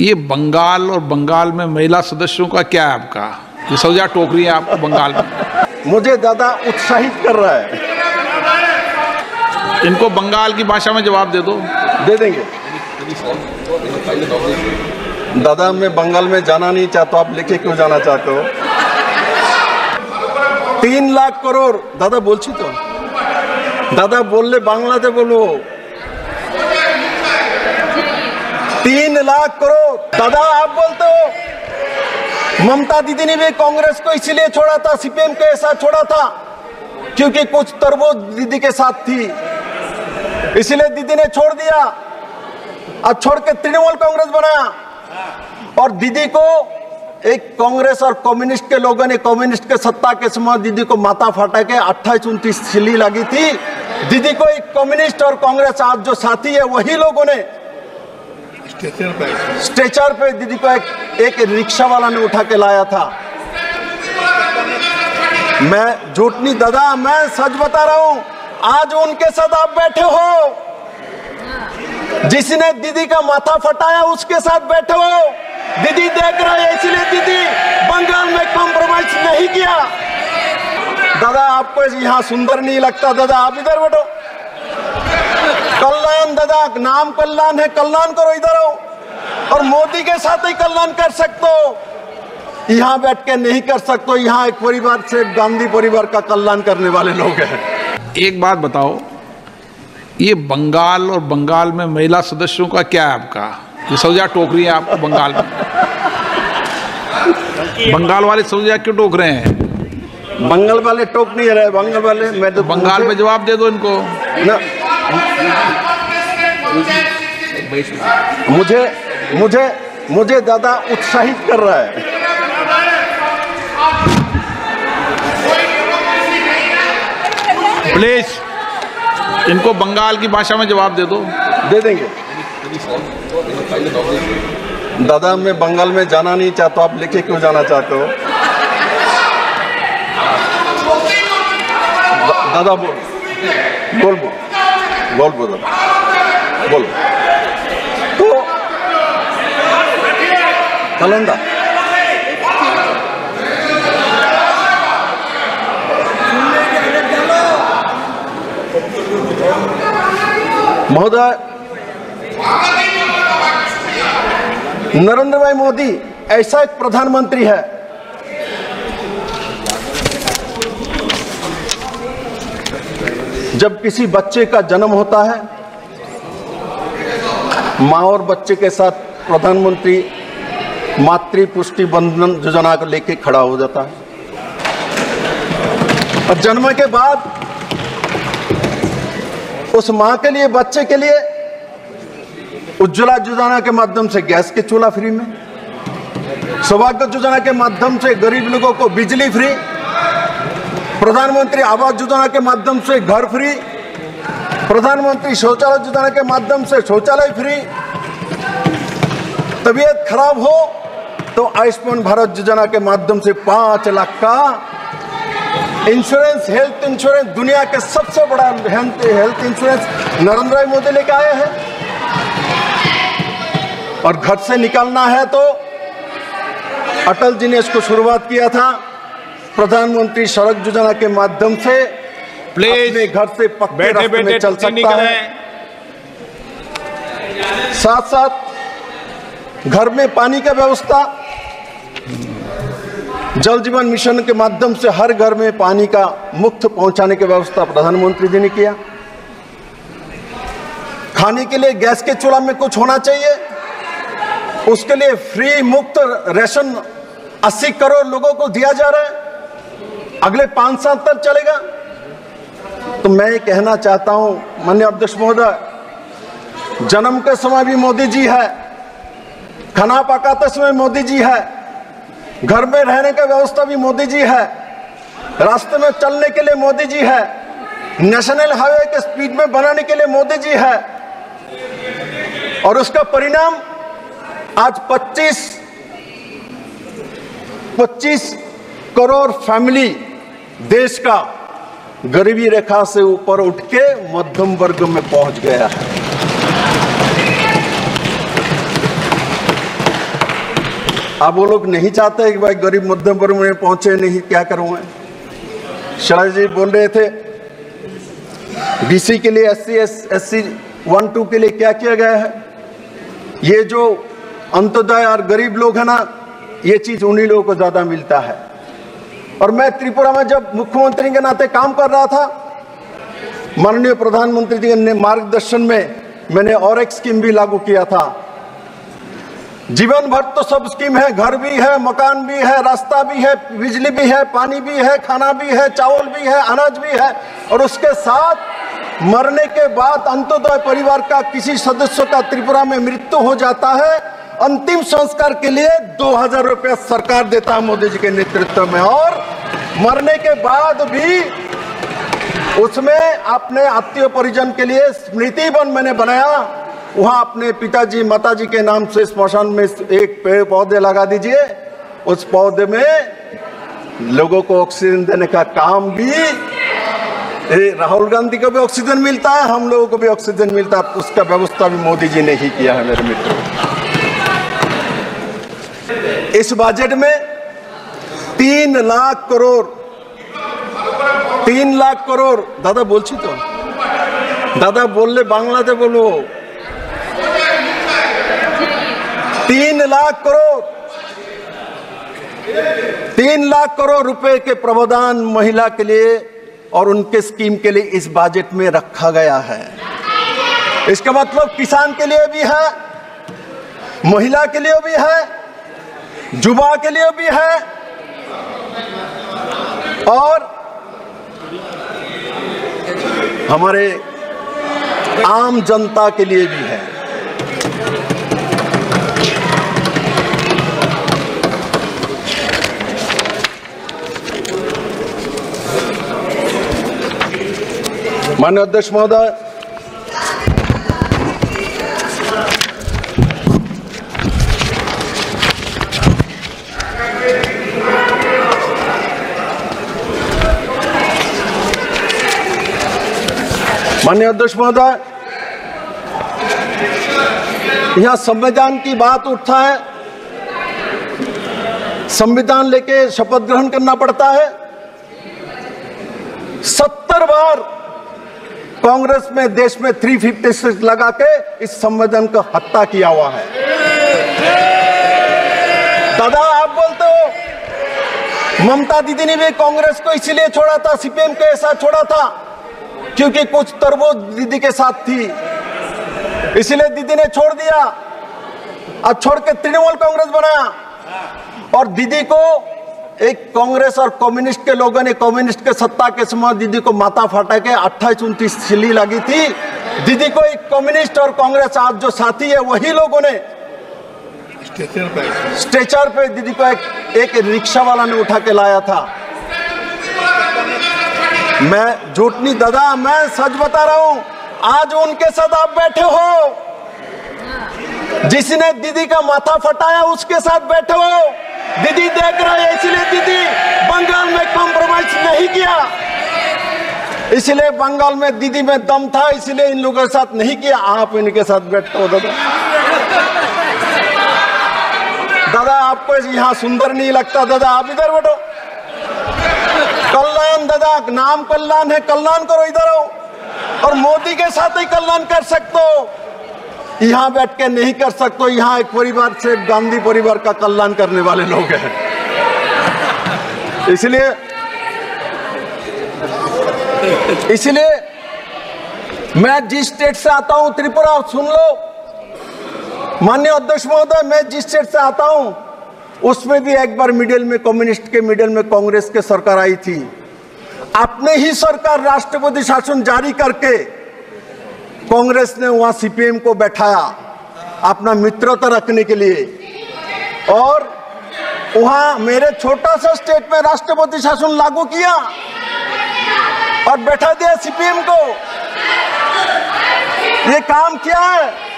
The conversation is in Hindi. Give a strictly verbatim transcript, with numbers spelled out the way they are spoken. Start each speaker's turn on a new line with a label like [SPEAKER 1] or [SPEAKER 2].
[SPEAKER 1] मुझे ज्यादा उत्साहित कर रहा है।
[SPEAKER 2] इनको बंगाल की भाषा में जवाब दे दो।
[SPEAKER 1] दे देंगे। दादा मैं बंगाल में जाना नहीं चाहता, आप लिखे क्यों जाना चाहते हो? तीन लाख करोड़ दादा बोलছি तो दादा बोलले बांग्लाते बोलो। तीन लाख करोड़ दादा आप बोलते हो। ममता दीदी ने भी कांग्रेस को इसलिए छोड़ा था, सीपीएम के साथ छोड़ा था क्योंकि कुछ तरबूज दीदी के साथ थी, इसलिए दीदी ने छोड़ दिया। अब छोड़ के तृणमूल कांग्रेस बनाया और दीदी को एक कांग्रेस और कम्युनिस्ट के लोगों ने, कम्युनिस्ट के सत्ता के समय दीदी को माथा फाटा के अट्ठाईस उनतीस सिली लगी थी। दीदी को एक कम्युनिस्ट और कांग्रेस आज जो साथी है वही लोगों ने स्ट्रेचर पे दीदी को एक, एक रिक्शा वाला ने उठा के लाया था। मैं झूठ नहीं दादा, मैं सच बता रहा हूं। आज उनके साथ आप बैठे हो, जिसने दीदी का माथा फटाया उसके साथ बैठे हो। दीदी देख रहे हैं इसलिए दीदी बंगाल में कॉम्प्रोमाइज नहीं किया। दादा आपको यहाँ सुंदर नहीं लगता? दादा आप इधर बैठो। कल्याण दादा, नाम कल्याण है, कल्याण करो, इधर आओ। और मोदी के साथ ही कल्याण कर सकते हो, यहाँ बैठ के नहीं कर सकते। यहाँ एक परिवार से गांधी परिवार का कल्याण करने वाले लोग हैं।
[SPEAKER 2] एक बात बताओ, ये बंगाल और बंगाल में महिला सदस्यों का क्या है आपका? ये सौजा टोक रही है आपको बंगाल में। बंगाल वाले सौजा क्यों टोक रहे हैं?
[SPEAKER 1] बंगाल वाले टोक नहीं रहे। बंगाल वाले मैं तो
[SPEAKER 2] बंगाल में जवाब दे दो इनको
[SPEAKER 1] ना। मुझे मुझे मुझे ज्यादा उत्साहित कर रहा है।
[SPEAKER 2] प्लीज इनको बंगाल की भाषा में जवाब दे दो।
[SPEAKER 1] दे देंगे। दादा मैं बंगाल में जाना नहीं चाहता, आप लिखे क्यों जाना चाहते हो? दादा बोल बोल बोल बोल बोल तो कलंदा महोदय, नरेंद्र भाई मोदी ऐसा एक प्रधानमंत्री है जब किसी बच्चे का जन्म होता है, माँ और बच्चे के साथ प्रधानमंत्री मातृ पुष्टि बंधन योजना को लेके खड़ा हो जाता है। और जन्म के बाद उस माँ के लिए, बच्चे के लिए उज्ज्वला योजना के माध्यम से गैस के चूल्हा फ्री में, सौभाग्य योजना के माध्यम से गरीब लोगों को बिजली फ्री, प्रधानमंत्री आवास योजना के माध्यम से घर फ्री, प्रधानमंत्री शौचालय योजना के माध्यम से शौचालय फ्री। तबीयत खराब हो तो आयुष्मान भारत योजना के माध्यम से पांच लाख का इंश्योरेंस, हेल्थ इंश्योरेंस, दुनिया के सबसे बड़ा हेल्थ इंश्योरेंस नरेंद्र भाई मोदी लेके आए हैं। और घर से निकलना है तो अटल जी ने इसको शुरुआत किया था, प्रधानमंत्री सड़क योजना के माध्यम से
[SPEAKER 2] प्लीज
[SPEAKER 1] अपने घर से पक्के रास्ते में चल सकता है। साथ साथ घर में पानी का व्यवस्था, जल जीवन मिशन के माध्यम से हर घर में पानी का मुफ्त पहुंचाने की व्यवस्था प्रधानमंत्री जी ने किया। खाने के लिए गैस के चूल्हा में कुछ होना चाहिए, उसके लिए फ्री मुफ्त राशन अस्सी करोड़ लोगों को दिया जा रहा है, अगले पांच साल तक चलेगा। तो मैं कहना चाहता हूं माननीय अध्यक्ष महोदय, जन्म के समय भी मोदी जी है, खाना पकाते समय मोदी जी है, घर में रहने का व्यवस्था भी मोदी जी है, रास्ते में चलने के लिए मोदी जी है, नेशनल हाईवे के स्पीड में बनाने के लिए मोदी जी है। और उसका परिणाम आज पच्चीस करोड़ फैमिली देश का गरीबी रेखा से ऊपर उठ के मध्यम वर्ग में पहुंच गया है। अब वो लोग नहीं चाहते कि भाई गरीब मध्यम वर्ग में पहुंचे नहीं, क्या करूं मैं। शरद जी बोल रहे थे बीसी के लिए, S C S C one two के लिए क्या किया गया है। ये जो अंत्योदय और गरीब लोग हैं ना, ये चीज उन्हीं लोगों को ज्यादा मिलता है। और मैं त्रिपुरा में जब मुख्यमंत्री के नाते काम कर रहा था, माननीय प्रधानमंत्री जी के मार्गदर्शन में मैंने और एक स्कीम भी लागू किया था। जीवन भर तो सब स्कीम है, घर भी है, मकान भी है, रास्ता भी है, बिजली भी है, पानी भी है, खाना भी है, चावल भी है, अनाज भी है, और उसके साथ मरने के बाद अंत्योदय परिवार का किसी सदस्य का त्रिपुरा में मृत्यु हो जाता है, अंतिम संस्कार के लिए दो हजार रुपया सरकार देता है मोदी जी के नेतृत्व में। और मरने के बाद भी उसमें अपने आत्मीय परिजन के लिए स्मृति वन मैंने बनाया, वहां अपने पिताजी माताजी के नाम से स्मशान में एक पेड़ पौधे लगा दीजिए। उस पौधे में लोगों को ऑक्सीजन देने का काम भी, राहुल गांधी को भी ऑक्सीजन मिलता है, हम लोगों को भी ऑक्सीजन मिलता है, उसका व्यवस्था भी मोदी जी ने ही किया है मेरे मित्र। इस बजट में तीन लाख करोड़ तीन लाख करोड़ दादा बोलছি तो दादा बोलले बांग्लाते बोलो। तीन लाख करोड़ तीन लाख करोड़ रुपए के प्रावधान महिला के लिए और उनके स्कीम के लिए इस बजट में रखा गया है। इसका मतलब किसान के लिए भी है, महिला के लिए भी है, युवा के लिए भी है और हमारे आम जनता के लिए भी है। माननीय अध्यक्ष महोदय, माननीय अध्यक्ष महोदय, यहाँ संविधान की बात उठता है। संविधान लेके शपथ ग्रहण करना पड़ता है। सत्तर बार कांग्रेस में देश में तीन सौ छप्पन लगा के इस संविधान को हत्या किया हुआ है। दादा आप बोलते हो ममता दीदी ने भी कांग्रेस को इसीलिए छोड़ा था, सीपीएम के साथ छोड़ा था क्योंकि कुछ तरबूज दीदी के साथ थी, इसलिए दीदी ने छोड़ दिया। अब छोड़ के तृणमूल कांग्रेस बनाया और दीदी को एक कांग्रेस और कम्युनिस्ट के लोगों ने, कम्युनिस्ट के सत्ता के समय दीदी को माथा फाटा के अट्ठाईस उनतीस सिली लगी थी। दीदी को एक कम्युनिस्ट और कांग्रेस आज जो साथी है वही लोगों ने स्ट्रेचर पे दीदी को एक, एक रिक्शा वाला ने उठा के लाया था। मैं झूठ नहीं दादा, मैं सच बता रहा हूं। आज उनके साथ आप बैठे हो, जिसने दीदी का माथा फटाया उसके साथ बैठे हो। दीदी देख रहे हैं, इसलिए दीदी बंगाल में कॉम्प्रोमाइज नहीं किया, इसलिए बंगाल में दीदी में दम था, इसलिए इन लोगों के साथ नहीं किया। आप इनके साथ बैठते हो दादा। दादा आपको यहाँ सुंदर नहीं लगता दादा, आप इधर बैठो। कल्याण दादा, नाम कल्याण है, कल्याण करो, इधर आओ। और मोदी के साथ ही कल्याण कर सकते हो, यहाँ बैठ के नहीं कर सकते हो। यहाँ एक परिवार से गांधी परिवार का कल्याण करने वाले लोग हैं, इसलिए इसलिए मैं जिस स्टेट से आता हूं त्रिपुरा, सुन लो माननीय अध्यक्ष महोदय, मैं जिस स्टेट से आता हूं उसमें भी एक बार मिडिल में कम्युनिस्ट के मिडिल में कांग्रेस के सरकार आई थी। अपने ही सरकार राष्ट्रपति शासन जारी करके कांग्रेस ने वहां सीपीएम को बैठाया अपना मित्रता रखने के लिए, और वहां मेरे छोटा सा स्टेट में राष्ट्रपति शासन लागू किया और बैठा दिया सीपीएम को। ये काम किया है।